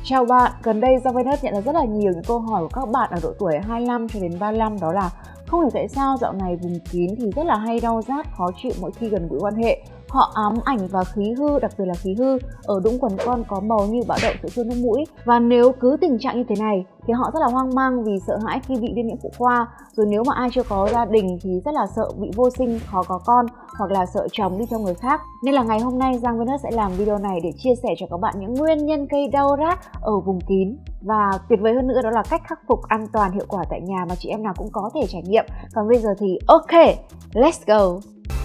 Chào bạn, gần đây Giang Venus nhận được rất là nhiều những câu hỏi của các bạn ở độ tuổi 25 cho đến 35, đó là không hiểu tại sao dạo này vùng kín thì rất là hay đau rát, khó chịu mỗi khi gần gũi quan hệ. Họ ám ảnh và khí hư, đặc biệt là khí hư ở đũng quần con có màu như bạo đậu sữa chua nước mũi. Và nếu cứ tình trạng như thế này thì họ rất là hoang mang vì sợ hãi khi bị viêm nhiễm phụ khoa. Rồi nếu mà ai chưa có gia đình thì rất là sợ bị vô sinh, khó có con, hoặc là sợ chồng đi cho người khác. Nên là ngày hôm nay Giang Venus sẽ làm video này để chia sẻ cho các bạn những nguyên nhân gây đau rát ở vùng kín. Và tuyệt vời hơn nữa đó là cách khắc phục an toàn hiệu quả tại nhà mà chị em nào cũng có thể trải nghiệm. Còn bây giờ thì ok, let's go!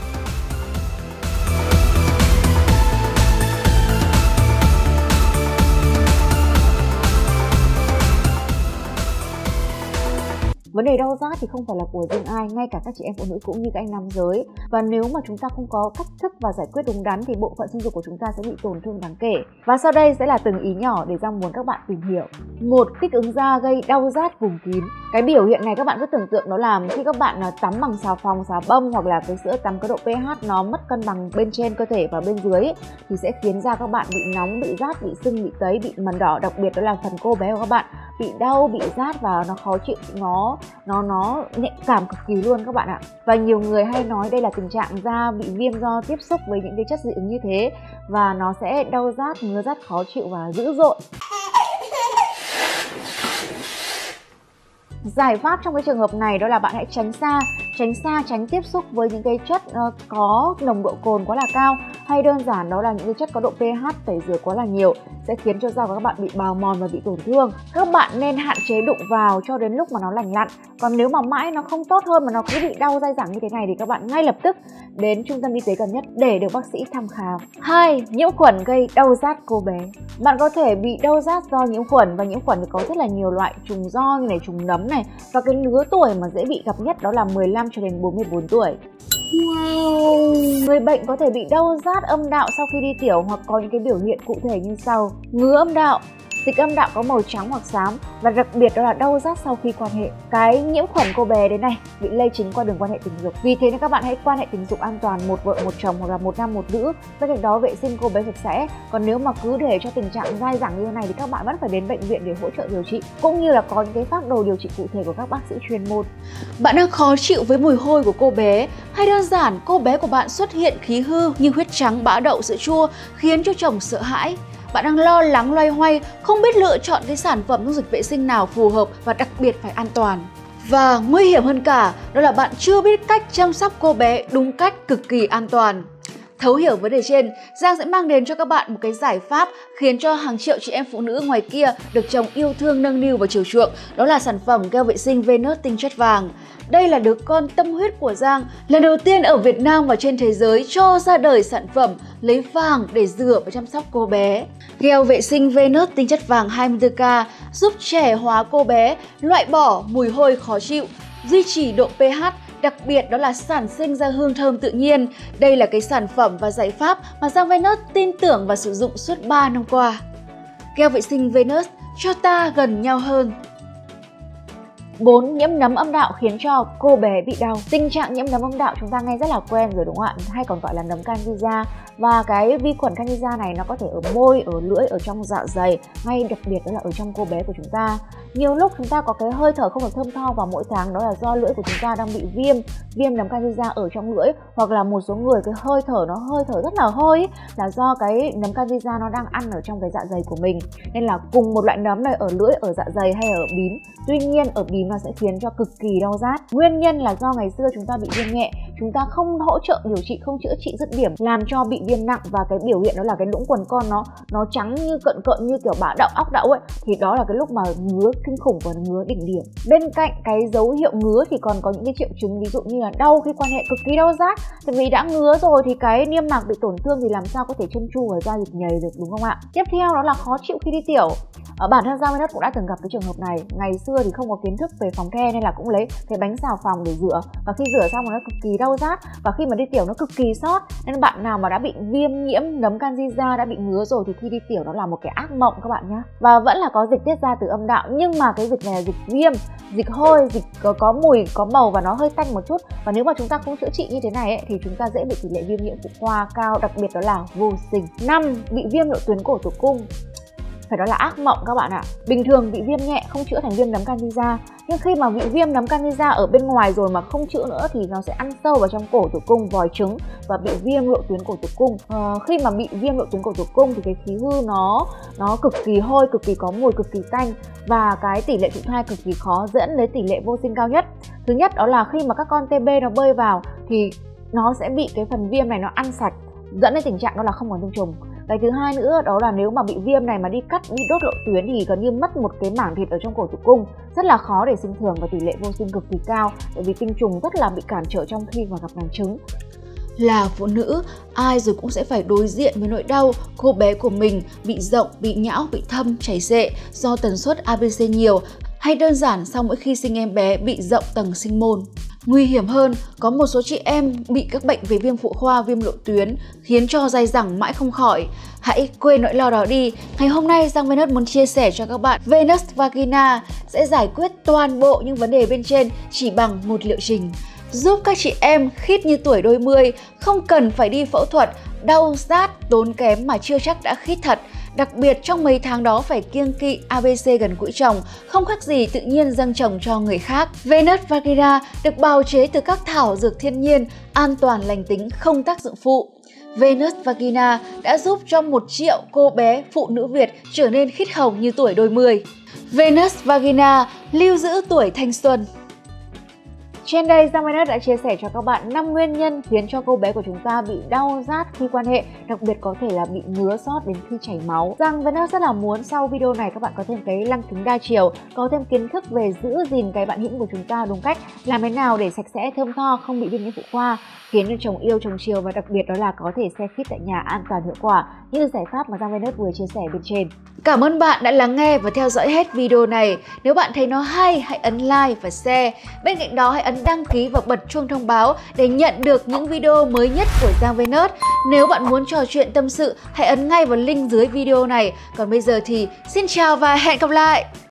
Vấn đề đau rát thì không phải là của riêng ai, ngay cả các chị em phụ nữ cũng như các anh nam giới. Và nếu mà chúng ta không có cách thức và giải quyết đúng đắn thì bộ phận sinh dục của chúng ta sẽ bị tổn thương đáng kể. Và sau đây sẽ là từng ý nhỏ để Giang muốn các bạn tìm hiểu. Một, kích ứng da gây đau rát vùng kín. Cái biểu hiện này các bạn cứ tưởng tượng đó là khi các bạn tắm bằng xà phòng, xà bông hoặc là cái sữa tắm có độ pH nó mất cân bằng bên trên cơ thể và bên dưới thì sẽ khiến da các bạn bị nóng, bị rát, bị sưng, bị tấy, bị mẩn đỏ, đặc biệt đó là phần cô bé của các bạn bị đau, bị rát và nó khó chịu, nó nhạy cảm cực kỳ luôn các bạn ạ. Và nhiều người hay nói đây là tình trạng da bị viêm do tiếp xúc với những cái chất dị ứng như thế, và nó sẽ đau rát, ngứa rát, khó chịu và dữ dội. Giải pháp trong cái trường hợp này đó là bạn hãy tránh tiếp xúc với những cái chất có nồng độ cồn quá là cao, hay đơn giản đó là những cái chất có độ pH tẩy rửa quá là nhiều sẽ khiến cho da của các bạn bị bào mòn và bị tổn thương. Các bạn nên hạn chế đụng vào cho đến lúc mà nó lành lặn. Còn nếu mà mãi nó không tốt hơn mà nó cứ bị đau dai dẳng như thế này thì các bạn ngay lập tức đến trung tâm y tế gần nhất để được bác sĩ thăm khám. 2. Nhiễm khuẩn gây đau rát cô bé. Bạn có thể bị đau rát do nhiễm khuẩn, và nhiễm khuẩn thì có rất là nhiều loại, trùng do như này, trùng nấm này, và cái lứa tuổi mà dễ bị gặp nhất đó là 15 cho đến 44 tuổi. Wow. Người bệnh có thể bị đau rát âm đạo sau khi đi tiểu hoặc có những cái biểu hiện cụ thể như sau: ngứa âm đạo, dịch âm đạo có màu trắng hoặc xám, và đặc biệt đó là đau rát sau khi quan hệ. Cái nhiễm khuẩn cô bé đấy này bị lây chính qua đường quan hệ tình dục. Vì thế nên các bạn hãy quan hệ tình dục an toàn, một vợ một chồng hoặc là một nam một nữ. Bên cạnh đó vệ sinh cô bé sạch sẽ. Còn nếu mà cứ để cho tình trạng dai dẳng như thế này thì các bạn vẫn phải đến bệnh viện để hỗ trợ điều trị, cũng như là có những cái phác đồ điều trị cụ thể của các bác sĩ chuyên môn. Bạn đang khó chịu với mùi hôi của cô bé, hay đơn giản cô bé của bạn xuất hiện khí hư như huyết trắng, bã đậu, sữa chua khiến cho chồng sợ hãi. Bạn đang lo lắng loay hoay, không biết lựa chọn cái sản phẩm dung dịch vệ sinh nào phù hợp và đặc biệt phải an toàn. Và nguy hiểm hơn cả, đó là bạn chưa biết cách chăm sóc cô bé đúng cách, cực kỳ an toàn. Thấu hiểu vấn đề trên, Giang sẽ mang đến cho các bạn một cái giải pháp khiến cho hàng triệu chị em phụ nữ ngoài kia được chồng yêu thương, nâng niu và chiều chuộng. Đó là sản phẩm gel vệ sinh Venus tinh chất vàng. Đây là đứa con tâm huyết của Giang, lần đầu tiên ở Việt Nam và trên thế giới cho ra đời sản phẩm lấy vàng để rửa và chăm sóc cô bé. Gel vệ sinh Venus tinh chất vàng 24K giúp trẻ hóa cô bé, loại bỏ mùi hôi khó chịu, duy trì độ pH, đặc biệt đó là sản sinh ra hương thơm tự nhiên. Đây là cái sản phẩm và giải pháp mà Giang Venus tin tưởng và sử dụng suốt 3 năm qua. Gel vệ sinh Venus cho ta gần nhau hơn. 4. Nhiễm nấm âm đạo khiến cho cô bé bị đau. Tình trạng nhiễm nấm âm đạo chúng ta nghe rất là quen rồi đúng không ạ? Hay còn gọi là nấm Candida. Và cái vi khuẩn Candida này nó có thể ở môi, ở lưỡi, ở trong dạ dày, ngay đặc biệt đó là ở trong cô bé của chúng ta. Nhiều lúc chúng ta có cái hơi thở không được thơm tho vào mỗi tháng, đó là do lưỡi của chúng ta đang bị viêm nấm Candida ở trong lưỡi, hoặc là một số người cái hơi thở rất là hôi ấy, là do cái nấm Candida nó đang ăn ở trong cái dạ dày của mình. Nên là cùng một loại nấm này ở lưỡi, ở dạ dày hay ở bím. Tuy nhiên ở bím nó sẽ khiến cho cực kỳ đau rát. Nguyên nhân là do ngày xưa chúng ta bị viêm nhẹ, chúng ta không hỗ trợ điều trị, không chữa trị dứt điểm, làm cho bị viêm nặng, và cái biểu hiện đó là cái đũng quần con nó trắng như cận như kiểu bã đậu, óc đậu ấy, thì đó là cái lúc mà ngứa kinh khủng và ngứa đỉnh điểm. Bên cạnh cái dấu hiệu ngứa thì còn có những cái triệu chứng ví dụ như là đau khi quan hệ, cực kỳ đau rát. Tại vì đã ngứa rồi thì cái niêm mạc bị tổn thương thì làm sao có thể trơn tru và da dịch nhầy được, đúng không ạ? Tiếp theo đó là khó chịu khi đi tiểu. Bản thân Giang Venus cũng đã từng gặp cái trường hợp này. Ngày xưa thì không có kiến thức về phòng the nên là cũng lấy cái bánh xào phòng để rửa, và khi rửa xong nó cực kỳ đau rát, và khi mà đi tiểu nó cực kỳ sót. Nên bạn nào mà đã bị viêm nhiễm nấm Candida, đã bị ngứa rồi thì khi đi tiểu nó là một cái ác mộng các bạn nhé. Và vẫn là có dịch tiết ra từ âm đạo, nhưng mà cái dịch này là dịch viêm, dịch hôi, dịch có mùi, có màu và nó hơi tanh một chút. Và nếu mà chúng ta không chữa trị như thế này ấy, thì chúng ta dễ bị tỷ lệ viêm nhiễm phụ khoa cao, đặc biệt đó là vô sinh. 5. Bị viêm nội tuyến cổ tử cung. phải nói là ác mộng các bạn ạ. Bình thường bị viêm nhẹ không chữa thành viêm nấm candida, nhưng khi mà bị viêm nấm candida ở bên ngoài rồi mà không chữa nữa thì nó sẽ ăn sâu vào trong cổ tử cung, vòi trứng và bị viêm lộ tuyến cổ tử cung. Khi mà bị viêm lộ tuyến cổ tử cung thì cái khí hư nó cực kỳ hôi, cực kỳ có mùi, cực kỳ tanh và cái tỷ lệ thụ thai cực kỳ khó, dẫn đến tỷ lệ vô sinh cao nhất. Thứ nhất đó là khi mà các con TB nó bơi vào thì nó sẽ bị cái phần viêm này nó ăn sạch, dẫn đến tình trạng đó là không còn tinh trùng. Cái thứ hai nữa đó là nếu mà bị viêm này mà đi cắt, đi đốt lộ tuyến thì gần như mất một cái mảng thịt ở trong cổ tử cung, rất là khó để sinh thường và tỷ lệ vô sinh cực kỳ cao, bởi vì tinh trùng rất là bị cản trở trong khi mà gặp nàng trứng. Là phụ nữ, ai rồi cũng sẽ phải đối diện với nỗi đau cô bé của mình bị rộng, bị nhão, bị thâm, chảy xệ do tần suất ABC nhiều, hay đơn giản sau mỗi khi sinh em bé bị rộng tầng sinh môn. Nguy hiểm hơn, có một số chị em bị các bệnh về viêm phụ khoa, viêm lộ tuyến khiến cho dai dẳng mãi không khỏi. Hãy quên nỗi lo đó đi. Ngày hôm nay Giang Venus muốn chia sẻ cho các bạn Venus Vagina sẽ giải quyết toàn bộ những vấn đề bên trên chỉ bằng một liệu trình, giúp các chị em khít như tuổi đôi mươi, không cần phải đi phẫu thuật, đau rát, tốn kém mà chưa chắc đã khít thật. Đặc biệt trong mấy tháng đó phải kiêng kỵ ABC gần gũi chồng, không khác gì tự nhiên dâng chồng cho người khác. Venus Vagina được bào chế từ các thảo dược thiên nhiên, an toàn lành tính, không tác dụng phụ. Venus Vagina đã giúp cho 1 triệu cô bé phụ nữ Việt trở nên khít hồng như tuổi đôi mươi. Venus Vagina lưu giữ tuổi thanh xuân. Trên đây, Giang Venus đã chia sẻ cho các bạn 5 nguyên nhân khiến cho cô bé của chúng ta bị đau rát khi quan hệ, đặc biệt có thể là bị ngứa sót đến khi chảy máu. Giang Venus rất là muốn sau video này các bạn có thêm cái lăng kính đa chiều, có thêm kiến thức về giữ gìn cái bạn hữu của chúng ta đúng cách, làm thế nào để sạch sẽ, thơm tho, không bị viêm nhiễm phụ khoa, khiến cho chồng yêu, chồng chiều và đặc biệt đó là có thể xe khít tại nhà an toàn hiệu quả như giải pháp mà Giang Venus vừa chia sẻ bên trên. Cảm ơn bạn đã lắng nghe và theo dõi hết video này. Nếu bạn thấy nó hay, hãy ấn like và share. Bên cạnh đó hãy ấn đăng ký và bật chuông thông báo để nhận được những video mới nhất của Giang Venus. Nếu bạn muốn trò chuyện tâm sự, hãy ấn ngay vào link dưới video này. Còn bây giờ thì xin chào và hẹn gặp lại!